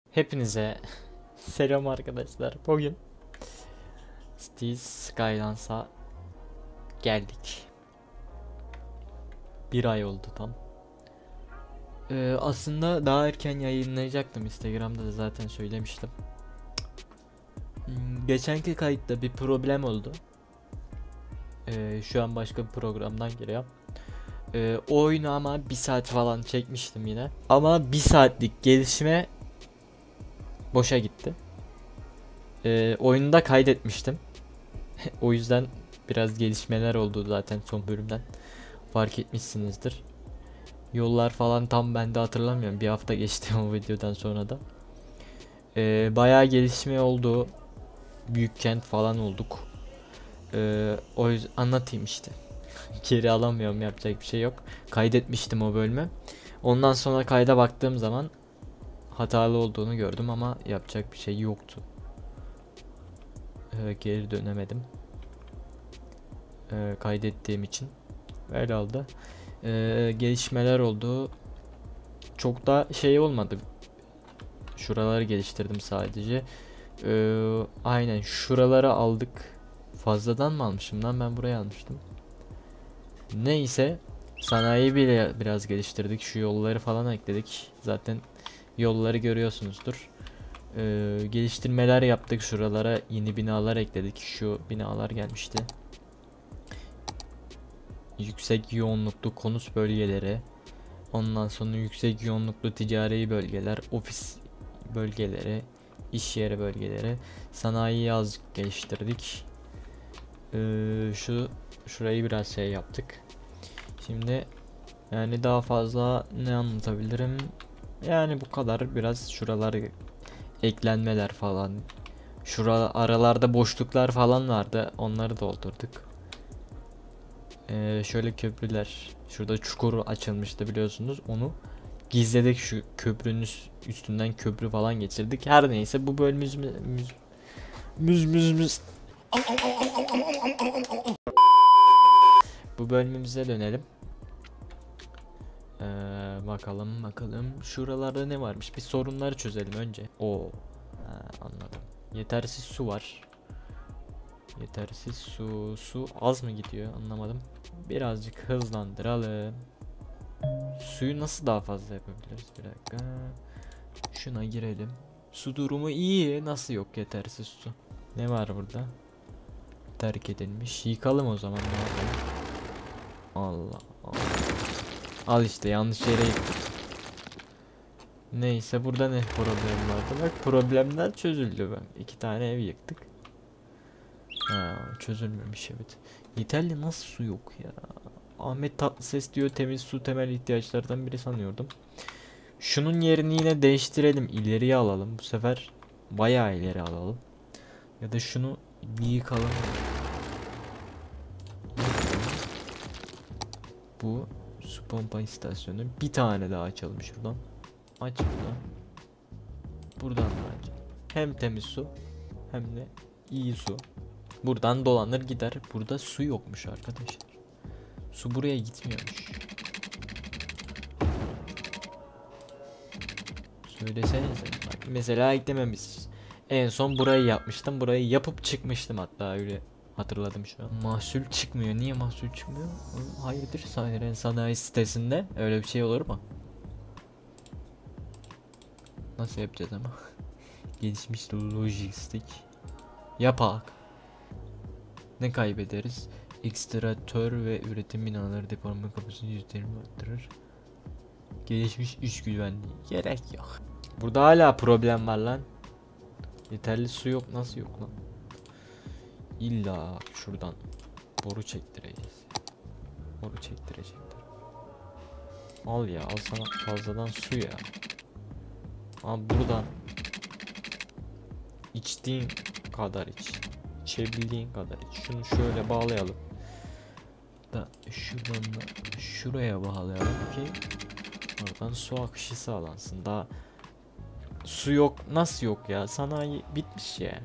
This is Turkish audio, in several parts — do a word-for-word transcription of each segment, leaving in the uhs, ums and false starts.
Hepinize selam arkadaşlar. Bugün Cities Skylands'a geldik. Bir ay oldu tam. Ee, aslında daha erken yayınlayacaktım. Instagram'da da zaten söylemiştim. Hmm, geçenki kayıtta bir problem oldu. Ee, şu an başka bir programdan giriyorum. Ee, o oyunu ama bir saat falan çekmiştim yine. Ama bir saatlik gelişme boşa gitti. Ee, oyunu da kaydetmiştim. O yüzden biraz gelişmeler oldu zaten son bölümden. Fark etmişsinizdir. Yollar falan tam ben de hatırlamıyorum. Bir hafta geçti o videodan sonra da. Ee, bayağı gelişme oldu. Büyük kent falan olduk. Ee, o yüzden anlatayım işte. Geri alamıyorum, yapacak bir şey yok. Kaydetmiştim o bölümü. Ondan sonra kayda baktığım zaman hatalı olduğunu gördüm ama yapacak bir şey yoktu. Ee, geri dönemedim. Ee, kaydettiğim için. Öyle oldu. Ee, gelişmeler oldu. Çok da şey olmadı. Şuraları geliştirdim sadece. Ee, aynen şuraları aldık. Fazladan mı almışım lan, ben buraya almıştım. Neyse, sanayi bile biraz geliştirdik. Şu yolları falan ekledik. Zaten yolları görüyorsunuzdur. Ee, geliştirmeler yaptık. Şuralara yeni binalar ekledik. Şu binalar gelmişti. Yüksek yoğunluklu konut bölgeleri. Ondan sonra yüksek yoğunluklu ticari bölgeler, ofis bölgeleri, iş yeri bölgeleri, sanayiyi azıcık geliştirdik. Ee, şu şurayı biraz şey yaptık. Şimdi yani daha fazla ne anlatabilirim? Yani bu kadar. Biraz şuralar eklenmeler falan. Şura aralarda boşluklar falan vardı. Onları doldurduk. Ee, şöyle köprüler. Şurada çukur açılmıştı biliyorsunuz. Onu gizledik, şu köprünün üstünden köprü falan geçirdik. Her neyse, bu bölümümüz müz müz müz müz bu bölümümüze dönelim. Ee, bakalım bakalım şuralarda ne varmış, bir sorunları çözelim önce. Oo, ha, anladım. Yetersiz su var. Yetersiz su su az mı gidiyor, anlamadım. Birazcık hızlandıralım. Suyu nasıl daha fazla yapabiliriz? Bir dakika. Şuna girelim. Su durumu iyi. Nasıl yok yetersiz su? Ne var burada? Terk edilmiş. Yıkalım o zaman. Ne yapalım? Allah Allah. Al işte, yanlış yere yıktık. Neyse, burada ne problem vardı? Bak, problemler çözüldü. Ben iki tane ev yıktık. Ha, çözülmemiş evet. Yeterli nasıl su yok ya? Ahmet Tatlıses diyor temiz su temel ihtiyaçlardan biri sanıyordum. Şunun yerini yine değiştirelim. İleriye alalım. Bu sefer bayağı ileri alalım. Ya da şunu bir yıkalım. Bu su pompa istasyonu. Bir tane daha açalım şuradan. Aç buradan. Buradan da aç. Hem temiz su hem de iyi su. Buradan dolanır gider. Burada su yokmuş arkadaşlar. Su buraya gitmiyormuş. Söylesenize. Bak, mesela eklememişiz. En son burayı yapmıştım. Burayı yapıp çıkmıştım hatta, öyle hatırladım şu an. Mahsul çıkmıyor. Niye mahsul çıkmıyor? Hayırdır, Sayren Sanayi sitesinde öyle bir şey olur mu? Nasıl yapacağız ama? Gelişmiş lojistik. Yapak. Ne kaybederiz? Ekstratör ve üretim binaları departman kapasitesini yüzde yirmi arttırır. Gelişmiş iş güvenliği. Gerek yok. Burada hala problem var lan. Yeterli su yok. Nasıl yok lan? İlla şuradan boru çektireceğiz. Boru çektirecekler. Al ya, al sana fazladan su ya. Al buradan içtiğin kadar iç. İçebildiğin kadar iç. Şunu şöyle bağlayalım. Da şuradan da şuraya bağlayalım ki oradan su akışı sağlansın. Daha su yok. Nasıl yok ya? Sanayi bitmiş ya.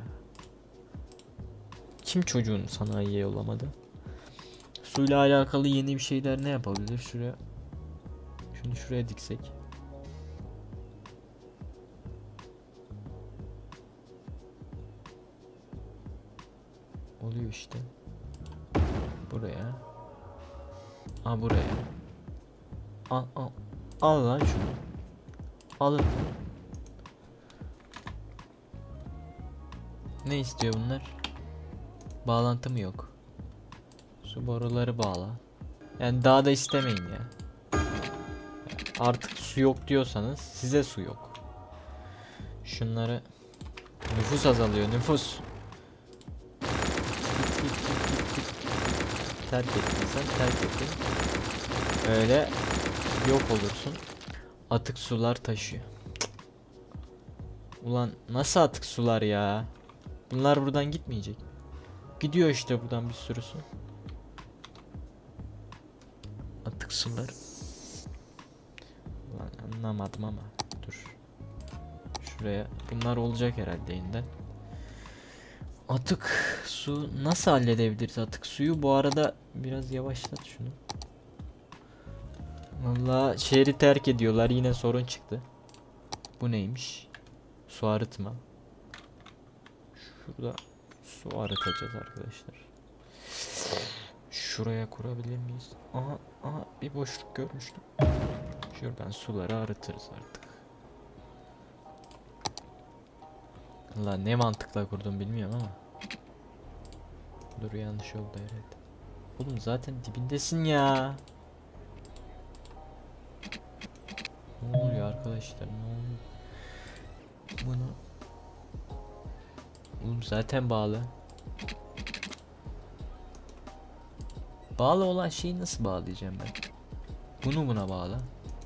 Kim çocuğunu sanayiye yollamadı? Suyla alakalı yeni bir şeyler ne yapabilir? Şuraya, şunu şuraya diksek. oluyor işte. Buraya. Aa buraya. Al al. Al lan şunu. Alın. Ne istiyor bunlar? Bağlantı mı yok? Su boruları bağla. Yani daha da istemeyin ya. Artık su yok diyorsanız size su yok. Şunları, nüfus azalıyor, nüfus. Git, git, git, git, git. Terk ettiysen terk ettin. Öyle yok olursun. Atık sular taşıyor. Ulan nasıl atık sular ya? Bunlar buradan gitmeyecek. Gidiyor işte buradan bir sürüsü. Atık sular. Ulan anlamadım ama dur. Şuraya bunlar olacak herhalde yeniden. Atık su nasıl halledebiliriz atık suyu? Bu arada biraz yavaşlat şunu. Vallahi şehri terk ediyorlar, yine sorun çıktı. Bu neymiş? Su arıtma. Şurada su arıtacağız arkadaşlar. Şuraya kurabilir miyiz? Aha, aha bir boşluk görmüştüm. Şuradan suları arıtırız artık. Allah ne mantıkla kurdum bilmiyorum ama. Dur yanlış oldu herhalde. Oğlum zaten dibindesin ya. Ne oluyor arkadaşlar? Ne oluyor? Bunu oğlum zaten bağlı. Bağlı olan şeyi nasıl bağlayacağım ben? Bunu buna bağla.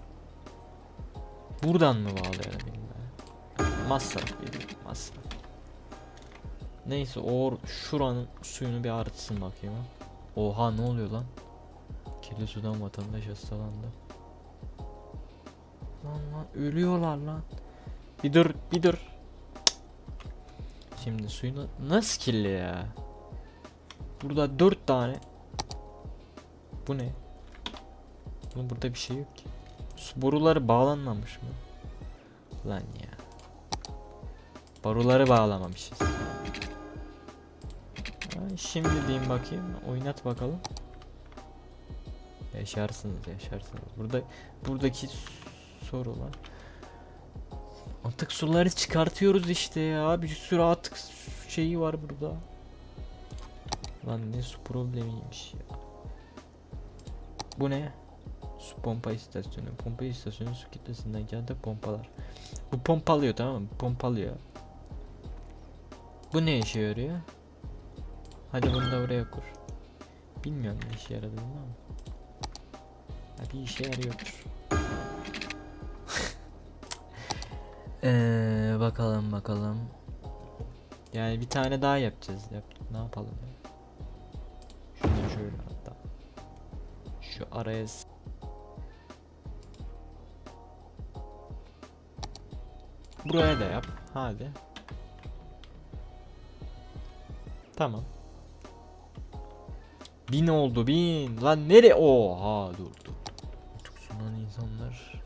Buradan mı bağlayalım bilmiyorum. Masraf geliyor, masraf. Neyse o şuranın suyunu bir arıtsın bakayım. Oha ne oluyor lan? Kirli sudan vatandaş hastalandı. Lan lan ölüyorlar lan. Bir dur bir dur. Şimdi suyunu nasıl kirli ya? Burada dört tane. Bu ne? Bunun burada bir şey yok ki. Su boruları bağlanmamış mı? Lan ya. Boruları bağlamamışız. Ha, şimdi diyeyim bakayım. Oynat bakalım. Yaşarsınız yaşarsınız. Burada buradaki sorular. Atık suları çıkartıyoruz işte ya. Bir sürü atık şeyi var burada. Lan ne su problemiymiş ya. Bu ne? Su pompa istasyonu. Pompa istasyonu su kitlesinden geldi pompalar. Bu pompalıyor tamam mı? Pompalıyor. Bu ne işe yarıyor? Hadi bunu da buraya kur. Bilmiyorum ne işe yaradığını ama. Hadi işe yarıyordur. Ee, bakalım bakalım. Yani bir tane daha yapacağız. Yap, ne yapalım ya? Şunu şöyle hatta. Şu araya buraya da yap. Hadi. Tamam. Bin oldu bin. Lan nere? Oha dur dur. Çok sunan insanlar.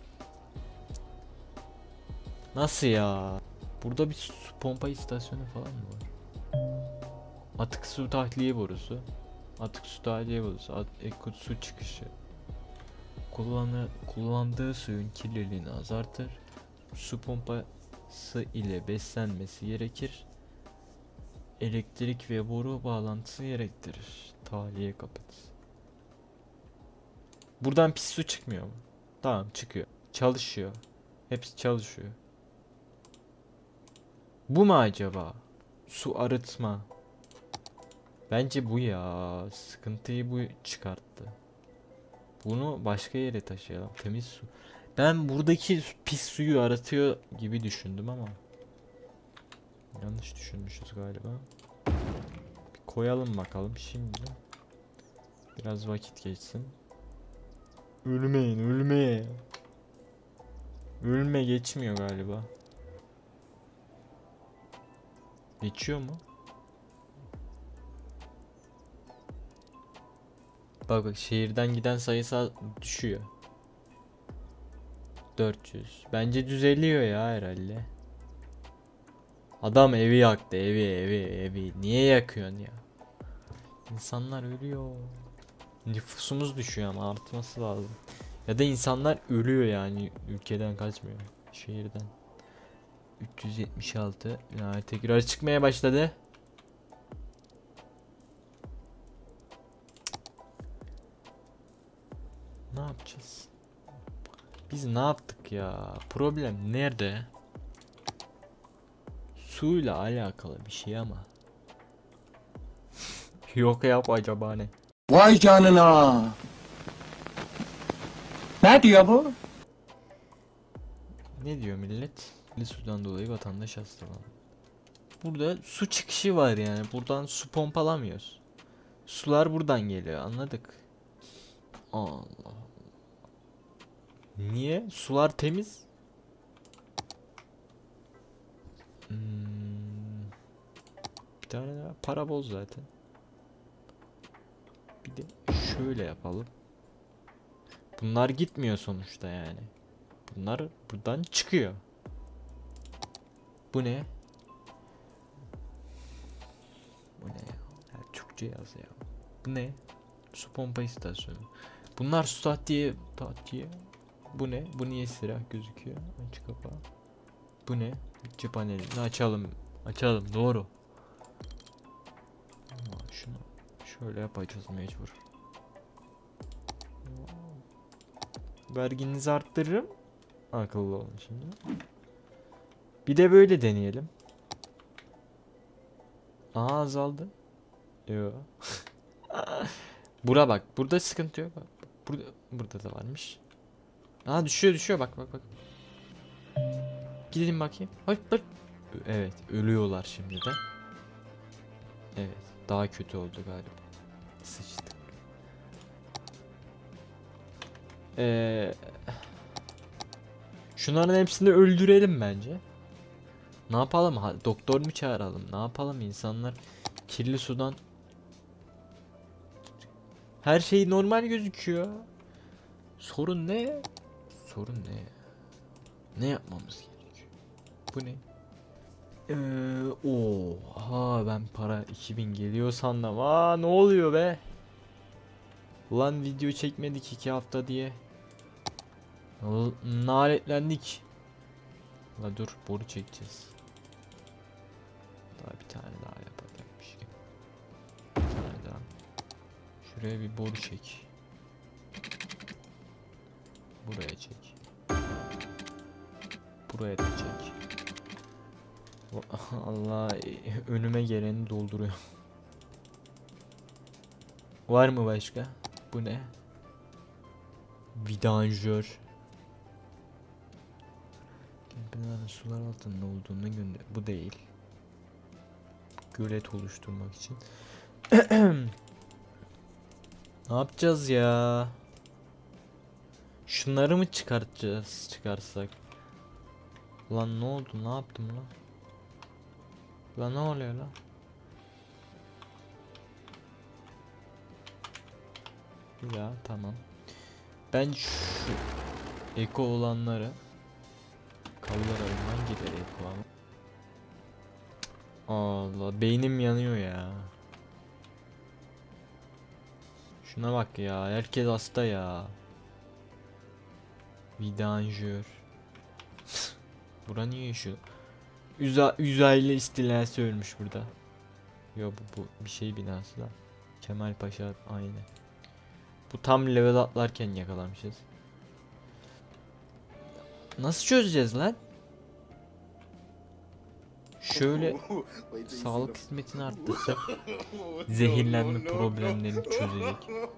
Nasıl ya? Burada bir su pompa istasyonu falan mı var? Atık su tahliye borusu. Atık su tahliye borusu. At ekut su çıkışı. Kullanı kullandığı suyun kirliliğini azaltır. Su pompası ile beslenmesi gerekir. Elektrik ve boru bağlantısı gerektirir. Tahliye kapısı. Buradan pis su çıkmıyor mu? Tamam çıkıyor. Çalışıyor. Hepsi çalışıyor. Bu mu acaba? Su arıtma. Bence bu ya. Sıkıntıyı bu çıkarttı. Bunu başka yere taşıyalım. Temiz su. Ben buradaki pis suyu aratıyor gibi düşündüm ama yanlış düşünmüşüz galiba. Bir koyalım bakalım şimdi. Biraz vakit geçsin. Ölmeyin, ölmeye. Ölme geçmiyor galiba. Geçiyor mu? Bak bak şehirden giden sayısı düşüyor. dört yüz. Bence düzeliyor ya herhalde. Adam evi yaktı, evi evi evi. Niye yakıyorsun ya? İnsanlar ölüyor. Nüfusumuz düşüyor ama artması lazım. Ya da insanlar ölüyor yani, ülkeden kaçmıyor, şehirden. üç yüz yetmiş altı yani tekrar çıkmaya başladı. Ne yapacağız? Biz ne yaptık ya? Problem nerede? Suyla alakalı bir şey ama. Yok yap acaba ne? Vay canına. Ne diyor bu? Ne diyor millet? Sudan dolayı vatandaş hastalandı. Burada su çıkışı var yani. Buradan su pompalamıyoruz. Sular buradan geliyor, anladık. Allah Allah. Niye? Sular temiz. Hmm. Bir tane daha para bol zaten. Bir de şöyle yapalım. Bunlar gitmiyor sonuçta yani. Bunlar buradan çıkıyor. Bu ne? Bu ne ya? Ya Türkçe yaz ya. Bu ne? Su pompa istasyonu. Bunlar su tahtiye tahtiye. Bu ne? Bu niye siyah gözüküyor? Aç kapağı. Bu ne? Bütçe paneli. Açalım. Açalım. Doğru. Ama şunu şöyle yapacağız mecbur. Verginizi arttırırım. Akıllı olun şimdi. Bir de böyle deneyelim. Aha azaldı. Yo. Bura bak. Burada sıkıntı yok. Bak. Burada burada da varmış. Aa düşüyor düşüyor bak bak bak. Gidelim bakayım. Hop hop. Evet, ölüyorlar şimdi de. Evet, daha kötü oldu galiba. Sıçtık. Ee, şunların hepsini öldürelim bence. Ne yapalım? Ha, doktor mu çağıralım? Ne yapalım? İnsanlar kirli sudan. Her şey normal gözüküyor. Sorun ne? Sorun ne? Ne yapmamız gerekiyor? Bu ne? Ee, oha ben para iki bin geliyor sandım. Aa ne oluyor be? Ulan video çekmedik iki hafta diye. Naletlendik. La dur boru çekeceğiz. Daha bir tane daha yapacakmış. Bir tane daha. Şuraya bir boru çek. Buraya çek. Buraya da çek. Allah önüme geleni dolduruyor. Var mı başka? Bu ne? Vidanjör. Binanın sular altında olduğunu gönder. Bu değil. Gölet oluşturmak için. Ne yapacağız ya? Şunları mı çıkartacağız? Çıkarsak. Lan ne oldu? Ne yaptım lan? Lan ne oluyor lan? Ya tamam. Ben şu eko olanları kaldıralım. Hangileri eko ama? Allah beynim yanıyor ya. Şuna bak ya, herkes hasta ya. Vidanjör. Bura niye yaşıyor? Üza Uzaylı istilası ölmüş burada. Yo bu, bu bir şey binası da. Kemal Paşa aynı. Bu tam level atlarken yakalamışız. Nasıl çözeceğiz lan? Şöyle sağlık hizmetini arttırsak zehirlenme problemlerini çözecek.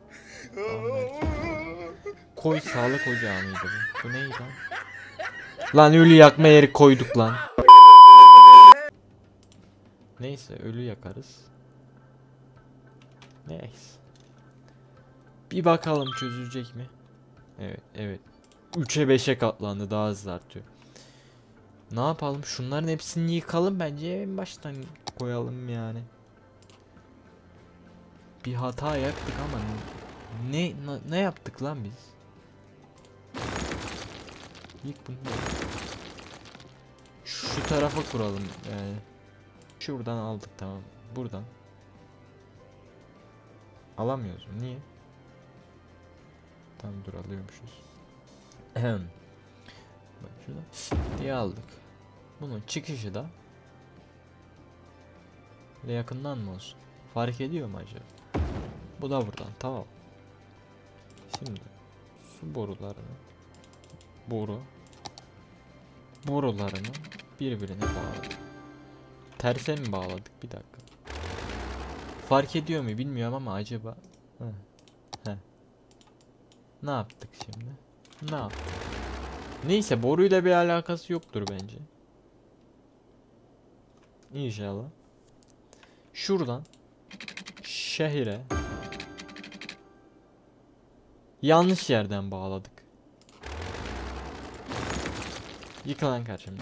Koy sağlık ocağı mıydı bu? Bu neydi lan? Lan ölü yakma yeri koyduk lan. Neyse ölü yakarız. Neyse. Bir bakalım çözülecek mi? Evet evet. üçe beşe katlandı, daha hızlı artıyor. Ne yapalım? Şunların hepsini yıkalım bence, en baştan koyalım yani. Bir hata yaptık ama ne ne, ne yaptık lan biz? Yık bunu. Şu tarafa kuralım yani. Şuradan aldık, tamam. Buradan. Alamıyoruz. Niye? Tam dur alıyormuşuz. Ahem. Bak şurada diye aldık. Bunun çıkışı da böyle yakından mı olsun? Fark ediyor mu acaba? Bu da buradan, tamam. Şimdi su borularını boru borularını birbirine bağladık. Terse mi bağladık? Bir dakika. Fark ediyor mu bilmiyorum ama acaba. Heh. Heh. Ne yaptık şimdi? Ne yaptık? Neyse, boruyla bir alakası yoktur bence. İnşallah. Şuradan şehire yanlış yerden bağladık. Yıkılan karşımda.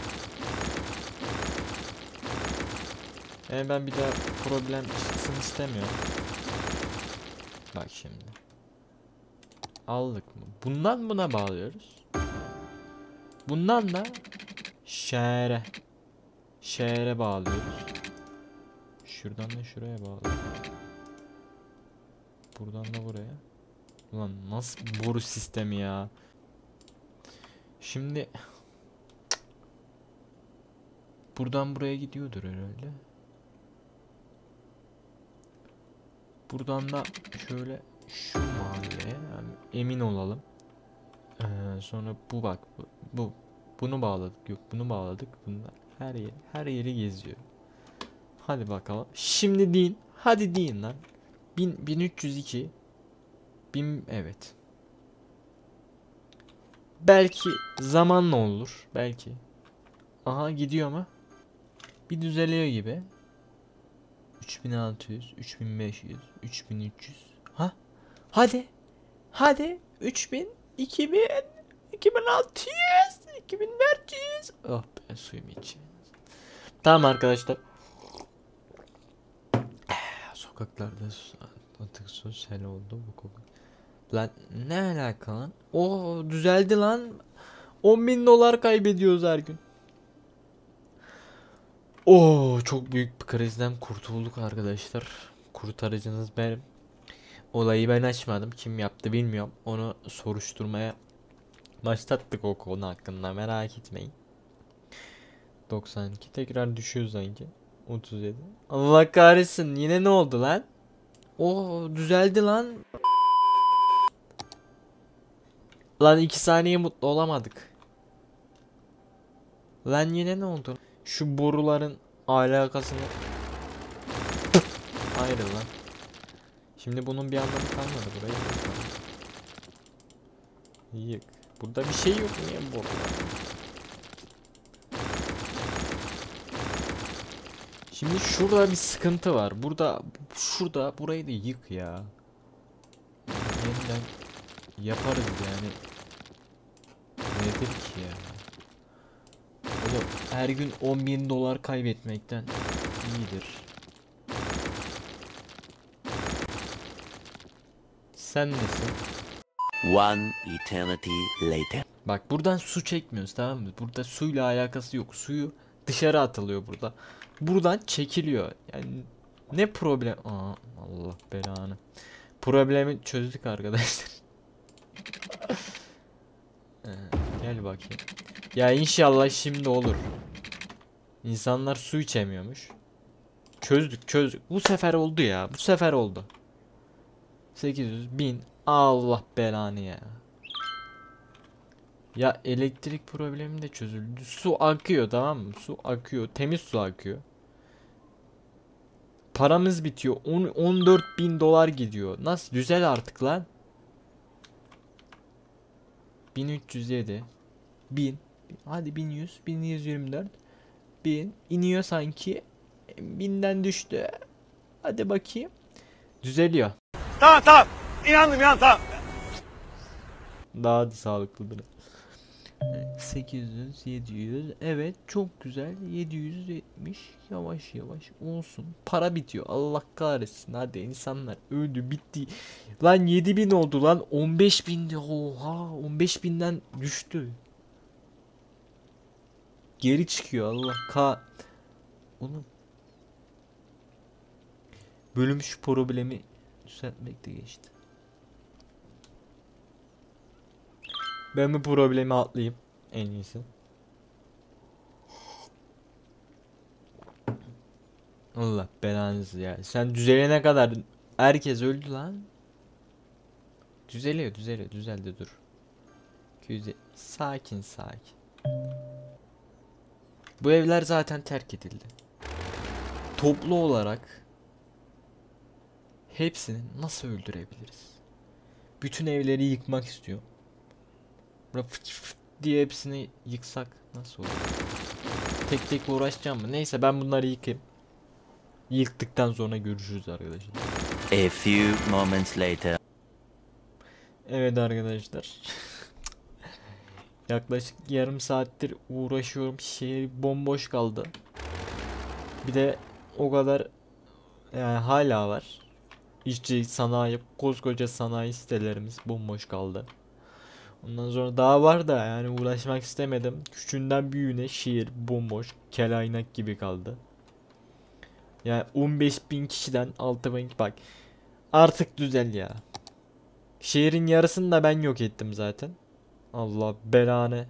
Yani ben bir daha problem çıksın istemiyorum. Bak şimdi. Aldık mı? Bundan buna bağlıyoruz. Bundan da şehre. Şehre bağlıyoruz. Şuradan da şuraya bağlıyoruz. Buradan da buraya. Ulan nasıl boru sistemi ya. Şimdi buradan buraya gidiyordur herhalde. Buradan da şöyle şu mahalleye yani emin olalım. Ee, sonra bu bak bu, bu bunu bağladık, yok bunu bağladık. Bunlar her yer her yeri geziyor. Hadi bakalım. Şimdi deyin. Hadi deyin lan. bin bin üç yüz iki bin, evet. Belki zamanla olur. Belki. Aha, gidiyor mu? Bir düzeliyor gibi. üç bin altı yüz, üç bin beş yüz, üç bin üç yüz. Ha? Hadi. Hadi. üç bin, iki bin, iki bin altı yüz, iki bin dört yüz. Oh, ben suyumu içeyim. Tamam arkadaşlar. Sokaklarda atık su sel oldu bu koku. Lan ne alaka lan? Oo, düzeldi lan. on bin dolar kaybediyoruz her gün. Oo, çok büyük bir krizden kurtulduk arkadaşlar. Kurtarıcınız benim. Olayı ben açmadım. Kim yaptı bilmiyorum. Onu soruşturmaya başlattık o konu hakkında. Merak etmeyin. doksan iki tekrar düşüyor sanki. otuz yedi. Allah kahretsin. Yine ne oldu lan? Oo, düzeldi lan. Lan iki saniye mutlu olamadık. Lan yine ne oldu? Şu boruların alakasını ayrı lan. Şimdi bunun bir anlamı kalmadı, burayı yıkalım. Yık. Burada bir şey yok, niye borular? Şimdi şurada bir sıkıntı var. Burada şurada burayı da yık ya. Yeniden yaparız yani. Nedir ki ya? Oğlum her gün on bin dolar kaybetmekten iyidir. Sen nesin? One eternity later. Bak buradan su çekmiyoruz, tamam mı? Burada suyla alakası yok. Suyu dışarı atılıyor burada. Buradan çekiliyor. Yani ne problem? Aa, Allah belanı. Problemi çözdük arkadaşlar. Ee, gel bakayım. Ya inşallah şimdi olur. İnsanlar su içemiyormuş. Çözdük çözdük. Bu sefer oldu ya. Bu sefer oldu. sekiz yüz bin. Allah belanı ya. Ya elektrik problemi de çözüldü. Su akıyor, tamam mı? Su akıyor. Temiz su akıyor. Paramız bitiyor. on dört bin dolar gidiyor. Nasıl? Düzel artık lan. bin üç yüz yedi. bin. Hadi bin yüz. bin yüz yirmi dört. bin. İniyor sanki. binden düştü. Hadi bakayım. Düzeliyor. Tamam tamam. İnandım ya, tamam. Daha da sağlıklıdır. sekiz yüz, yedi yüz. Evet, çok güzel. yedi yüz yetmiş. Yavaş yavaş olsun. Para bitiyor. Allah kahretsin. Hadi insanlar öldü, bitti. Lan yedi bin oldu lan. on beş bindi. Oha, on beş binden düştü. Geri çıkıyor. Allah ka. Oğlum. Bölüm şu problemi Düzeltmek de geçti. Ben bu problemi atlayayım en iyisi. Allah belanızı ya. Sen düzelene kadar herkes öldü lan. Düzeliyor, düzeliyor, düzeldi dur. Güzel. Sakin sakin. Bu evler zaten terk edildi. Toplu olarak hepsini nasıl öldürebiliriz? Bütün evleri yıkmak istiyor. Böyle fıç fıç diye hepsini yıksak nasıl olur? Tek tek uğraşacağım mı? Neyse ben bunları yıkayım. Yıktıktan sonra görüşürüz arkadaşlar. A few moments later. Evet arkadaşlar. Yaklaşık yarım saattir uğraşıyorum. Şehir bomboş kaldı. Bir de o kadar yani hala var. İşçi sanayi, koskoca sanayi sitelerimiz bomboş kaldı. Ondan sonra daha var da yani uğraşmak istemedim. Küçüğünden büyüğüne şehir bomboş, kelaynak gibi kaldı. Yani on beş bin kişiden altı bin bak. Artık düzel ya. Şehrin yarısını da ben yok ettim zaten. Allah belanı.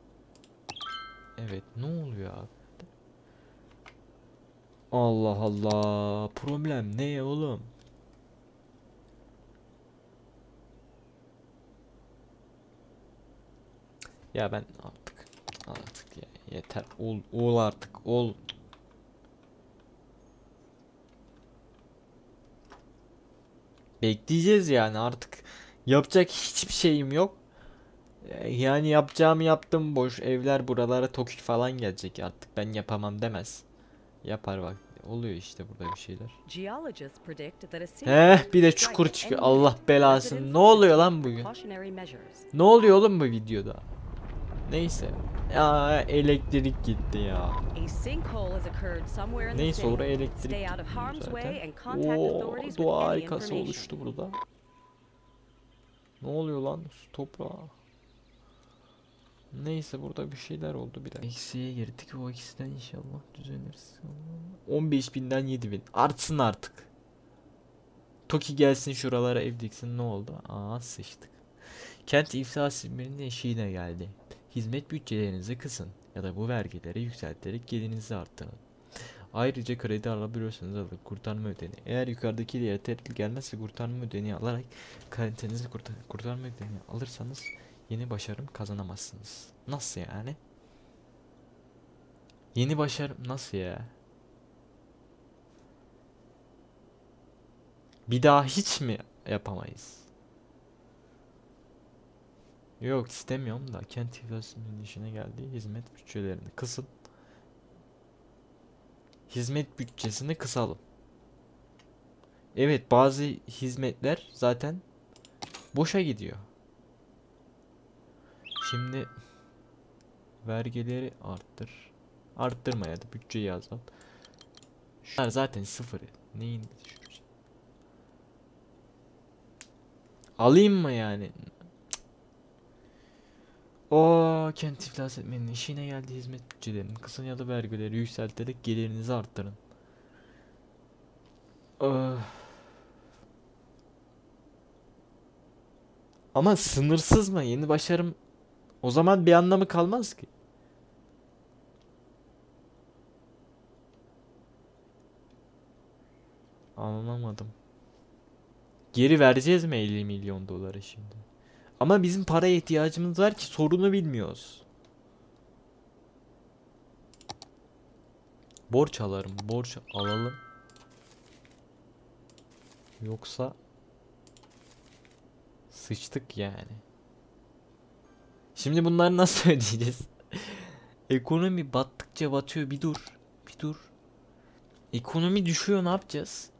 Evet ne oluyor abi? Allah Allah. Problem ne oğlum? Ya ben artık artık ya yeter. Ol ol artık ol. Bekleyeceğiz yani artık. Yapacak hiçbir şeyim yok. Ee, Yani yapacağımı yaptım boş. Evler buralara tokik falan gelecek artık. Ben yapamam demez. Yapar bak. Oluyor işte burada bir şeyler. Heh bir de çukur çıkıyor. Allah belasını. Ne oluyor lan bugün? Ne oluyor oğlum bu videoda? Neyse. Ya elektrik gitti ya. Neyse oraya elektrik gitti zaten. Oo, doğa harikası oluştu burada. Ne oluyor lan su toprağa? Neyse burada bir şeyler oldu biraz. Eksiye girdik o eksiden inşallah düzeliriz. on beş binden yedi bin. Artsın artık. Toki gelsin şuralara ev diksin ne oldu? Aa sıçtık. Kent iflas sisteminin eşiğine geldi. Hizmet bütçelerinizi kısın ya da bu vergileri yükselterek gelirinizi arttırın. Ayrıca kredi alabiliyorsanız alın kurtarma ödeneği. Eğer yukarıdaki yeterli gelmezse kurtarma ödeneği alarak kalitenizi kurtar kurtarma ödeneği alırsanız yeni başarım kazanamazsınız. Nasıl yani? Yeni başarım nasıl ya? Bir daha hiç mi yapamayız? Yok istemiyorum da kent iflasının işine geldiği hizmet bütçelerini kısın. Hizmet bütçesini kısalım. Evet bazı hizmetler zaten boşa gidiyor. Şimdi vergileri arttır. Arttırma ya da bütçeyi azalt. Şunlar zaten sıfır. Neyin düşüreceğim? Alayım mı yani? O kent iflas etmenin işine geldi hizmet bütçelerinin kısın ya da vergileri yükselterek gelirinizi arttırın. Oh. Ama sınırsız mı? Yeni başarım o zaman bir anlamı kalmaz ki. Anlamadım. Geri vereceğiz mi elli milyon doları şimdi? Ama bizim paraya ihtiyacımız var ki sorunu bilmiyoruz. Borç alırım. Borç alalım. Yoksa sıçtık yani. Şimdi bunları nasıl ödeyeceğiz? Ekonomi battıkça batıyor. Bir dur. Bir dur. Ekonomi düşüyor ne yapacağız?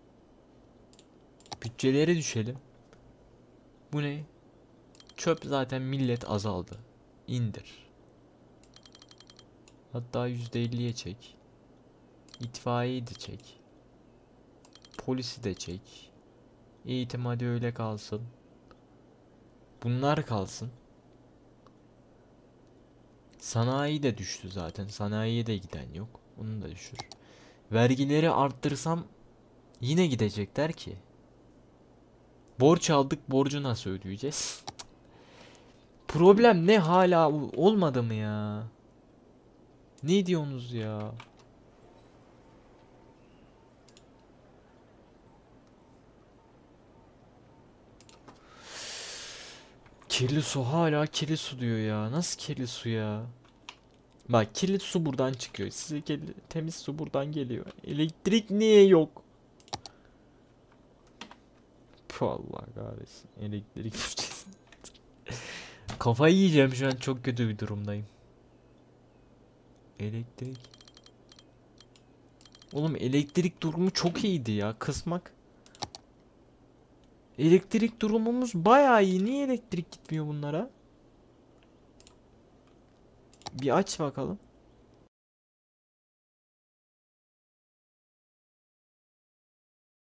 Bütçelere düşelim. Bu ne? Çöp zaten millet azaldı. İndir. Hatta yüzde elliye çek. İtfaiyeyi de çek. Polisi de çek. Eğitim hadi öyle kalsın. Bunlar kalsın. Sanayi de düştü zaten. Sanayiye de giden yok. Onu da düşür. Vergileri arttırsam yine gidecekler ki. Borç aldık, borcu nasıl ödeyeceğiz? Problem ne, hala o- olmadı mı ya? Ne diyorsunuz ya? Kirli su, hala kirli su diyor ya. Nasıl kirli su ya? Bak, kirli su buradan çıkıyor. Size kirli, temiz su buradan geliyor. Elektrik niye yok? Puh, Allah kahretsin. Elektrik. Kafayı yiyeceğim, şu an çok kötü bir durumdayım. Elektrik. Oğlum elektrik durumu çok iyiydi ya. Kısmak. Elektrik durumumuz bayağı iyi. Niye elektrik gitmiyor bunlara? Bir aç bakalım.